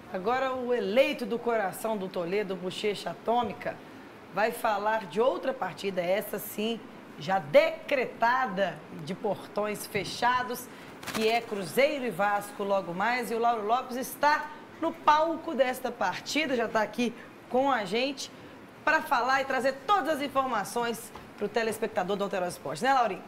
Agora o eleito do coração do Toledo, Bochecha Atômica, vai falar de outra partida, essa sim, já decretada de portões fechados, que é Cruzeiro e Vasco logo mais. E o Lauro Lopes está no palco desta partida, já está aqui com a gente para falar e trazer todas as informações para o telespectador do Alterosa Esporte, né, Laurinho?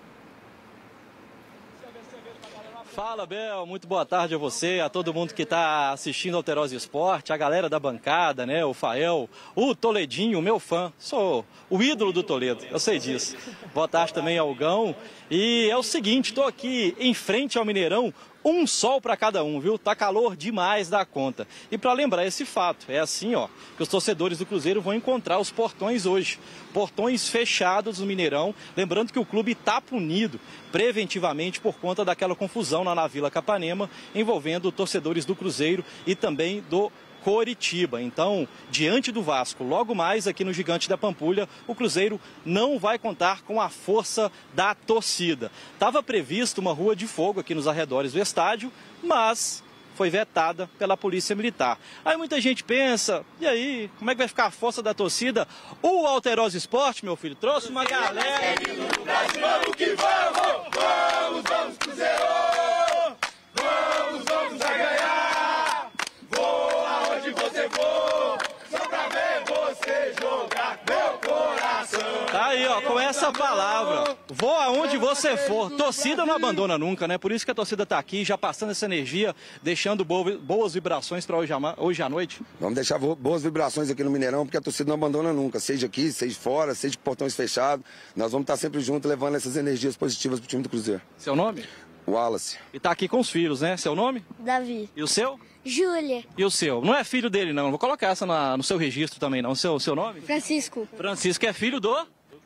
Fala, Bel, muito boa tarde a você, a todo mundo que está assistindo Alterosa Esporte, a galera da bancada, né, o Fael, o Toledinho, meu fã, sou o ídolo do Toledo, eu sei disso. Boa tarde também ao Gão. E é o seguinte, estou aqui em frente ao Mineirão, um sol para cada um, viu? Tá calor demais da conta. E para lembrar esse fato, é assim, ó, que os torcedores do Cruzeiro vão encontrar os portões hoje. Portões fechados no Mineirão. Lembrando que o clube está punido preventivamente por conta daquela confusão na Vila Capanema, envolvendo torcedores do Cruzeiro e também do Coritiba. Então, diante do Vasco, logo mais aqui no Gigante da Pampulha, o Cruzeiro não vai contar com a força da torcida. Estava previsto uma rua de fogo aqui nos arredores do estádio, mas foi vetada pela Polícia Militar. Aí muita gente pensa, e aí, como é que vai ficar a força da torcida? O Alterosa Esporte, meu filho, trouxe uma galera. Vamos que vamos! Vamos, vamos, Cruzeiro! Vamos, vamos a ganhar! Vou aonde você for, só pra ver você jogar meu coração. Tá aí, ó, com essa palavra, vou aonde você for. Torcida não abandona nunca, né? Por isso que a torcida tá aqui, já passando essa energia, deixando boas vibrações para hoje à noite. Vamos deixar boas vibrações aqui no Mineirão, porque a torcida não abandona nunca, seja aqui, seja fora, seja de portões fechados. Nós vamos estar sempre juntos, levando essas energias positivas pro time do Cruzeiro. Seu nome? Wallace. E tá aqui com os filhos, né? Seu nome? Davi. E o seu? Júlia. E o seu? Não é filho dele, não. Não vou colocar essa no seu registro também, não. Seu nome? Francisco. Francisco é filho do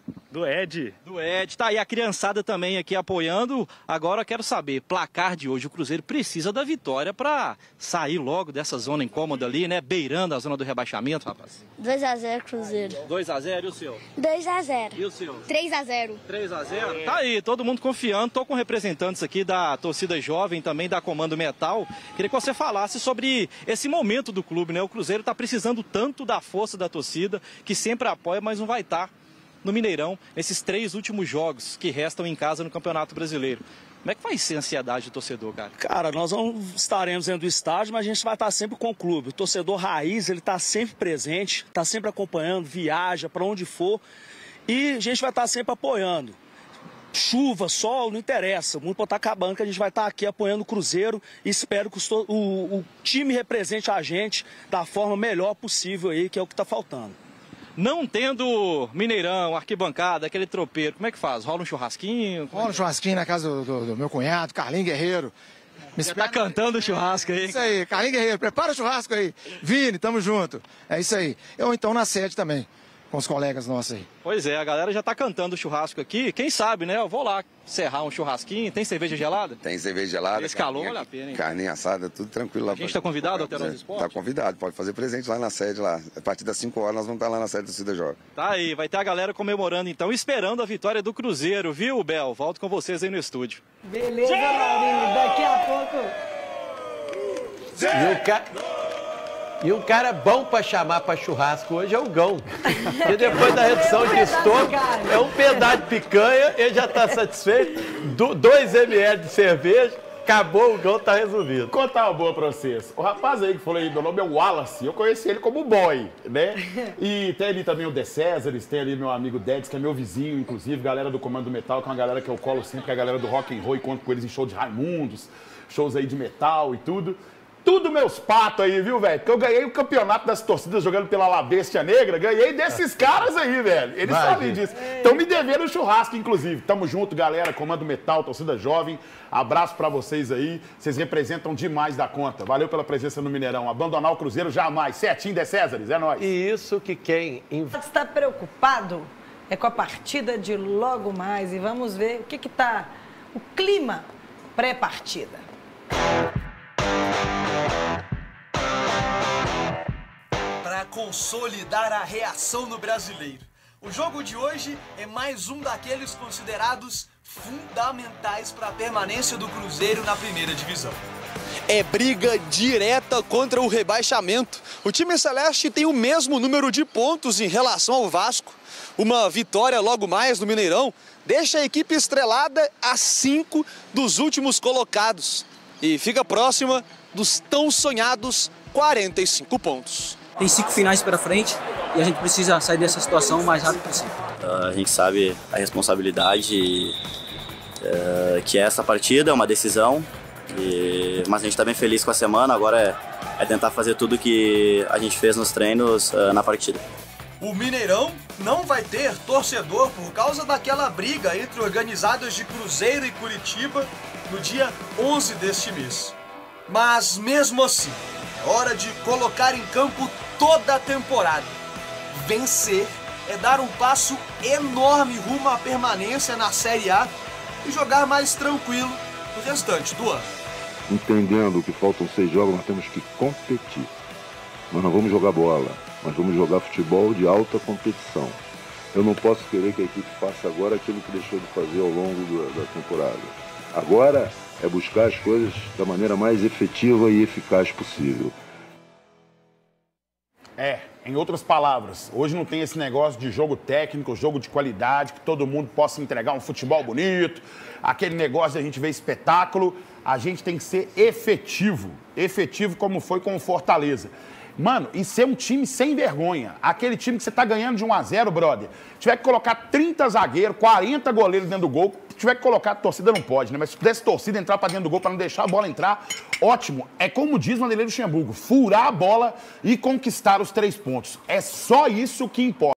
Ed. Do Ed. Tá aí a criançada também aqui apoiando. Agora eu quero saber, placar de hoje. O Cruzeiro precisa da vitória pra sair logo dessa zona incômoda ali, né? Beirando a zona do rebaixamento, rapaz. 2-0 Cruzeiro. 2-0 e o seu? 2-0. E o seu? 3-0. 3-0? Tá aí, todo mundo confiando. Tô com representantes aqui da torcida jovem, também da Comando Metal. Queria que você falasse sobre esse momento do clube, né? O Cruzeiro tá precisando tanto da força da torcida, que sempre apoia, mas não vai estar no Mineirão, nesses 3 últimos jogos que restam em casa no Campeonato Brasileiro. Como é que vai ser a ansiedade do torcedor, cara? Cara, nós estaremos dentro do estádio, mas a gente vai estar sempre com o clube. O torcedor raiz, ele está sempre presente, está sempre acompanhando, viaja para onde for. E a gente vai estar sempre apoiando. Chuva, sol, não interessa. O mundo pode estar acabando, que a gente vai estar aqui apoiando o Cruzeiro. E espero que o time represente a gente da forma melhor possível aí, que é o que está faltando. Não tendo Mineirão, arquibancada, aquele tropeiro, como é que faz? Rola um churrasquinho? Rola um churrasquinho na casa do meu cunhado, Carlinhos Guerreiro. Você tá cantando o churrasco aí. Isso aí, Carlinhos Guerreiro, prepara o churrasco aí. Vini, tamo junto. É isso aí. Ou então na sede também, com os colegas nossos aí. Pois é, a galera já tá cantando o churrasco aqui. Quem sabe, né? Eu vou lá serrar um churrasquinho. Tem cerveja gelada? Tem cerveja gelada. Esse calor vale a pena, hein? Carninha assada, tudo tranquilo lá. A gente tá convidado ao Alterosa Esporte? Tá convidado, pode fazer presente lá na sede lá. A partir das 5 horas nós vamos estar lá na sede do Cida Jovem. Tá aí, vai ter a galera comemorando então, esperando a vitória do Cruzeiro, viu, Bel? Volto com vocês aí no estúdio. Beleza, Laurinho, daqui a pouco... E um cara bom para chamar para churrasco hoje é o Gão. E depois da redução de estômago, é um pedaço de picanha, ele já está satisfeito. 2 ml de cerveja, acabou, o Gão tá resolvido. Vou contar uma boa pra vocês. O rapaz aí que falou aí, meu nome é Wallace, eu conheci ele como boy, né? E tem ali também o De Césares, tem ali meu amigo Dedes, que é meu vizinho, inclusive, galera do Comando Metal, que é uma galera que eu colo sempre, que é a galera do rock and roll, e conto com eles em show de Raimundos, shows aí de metal e tudo. Tudo meus patos aí, viu, velho? Porque eu ganhei o campeonato das torcidas jogando pela La Bestia Negra, ganhei desses caras aí, velho. Eles sabem disso. Estão me devendo um churrasco, inclusive. Tamo junto, galera. Comando Metal, torcida jovem. Abraço pra vocês aí. Vocês representam demais da conta. Valeu pela presença no Mineirão. Abandonar o Cruzeiro jamais. Certinho, De Césares, é nóis. E isso que quem... Está preocupado é com a partida de logo mais. E vamos ver o que tá o clima pré-partida. Para consolidar a reação no Brasileiro. O jogo de hoje é mais um daqueles considerados fundamentais para a permanência do Cruzeiro na primeira divisão. é briga direta contra o rebaixamento. O time celeste tem o mesmo número de pontos em relação ao Vasco. Uma vitória logo mais no Mineirão deixa a equipe estrelada a 5 dos últimos colocados e fica próxima dos tão sonhados 45 pontos. Tem 5 finais pela frente e a gente precisa sair dessa situação o mais rápido possível. A gente sabe a responsabilidade que é essa partida, é uma decisão, mas a gente está bem feliz com a semana. Agora é tentar fazer tudo que a gente fez nos treinos na partida. O Mineirão não vai ter torcedor por causa daquela briga entre organizados de Cruzeiro e Curitiba no dia 11 deste mês. Mas mesmo assim, é hora de colocar em campo toda a temporada. Vencer é dar um passo enorme rumo à permanência na Série A e jogar mais tranquilo no restante do ano. Entendendo que faltam 6 jogos, nós temos que competir. Nós não vamos jogar bola, nós vamos jogar futebol de alta competição. Eu não posso querer que a equipe faça agora aquilo que deixou de fazer ao longo da temporada. Agora é buscar as coisas da maneira mais efetiva e eficaz possível. Em outras palavras, hoje não tem esse negócio de jogo técnico, jogo de qualidade, que todo mundo possa entregar um futebol bonito, aquele negócio de a gente ver espetáculo. A gente tem que ser efetivo, como foi com o Fortaleza. Mano, e ser um time sem vergonha. Aquele time que você tá ganhando de 1-0, brother. Tiver que colocar 30 zagueiros, 40 goleiros dentro do gol. Tiver que colocar, a torcida não pode, né? Mas se pudesse torcida entrar pra dentro do gol pra não deixar a bola entrar, ótimo. É como diz o Vanderlei Luxemburgo, furar a bola e conquistar os 3 pontos. É só isso que importa.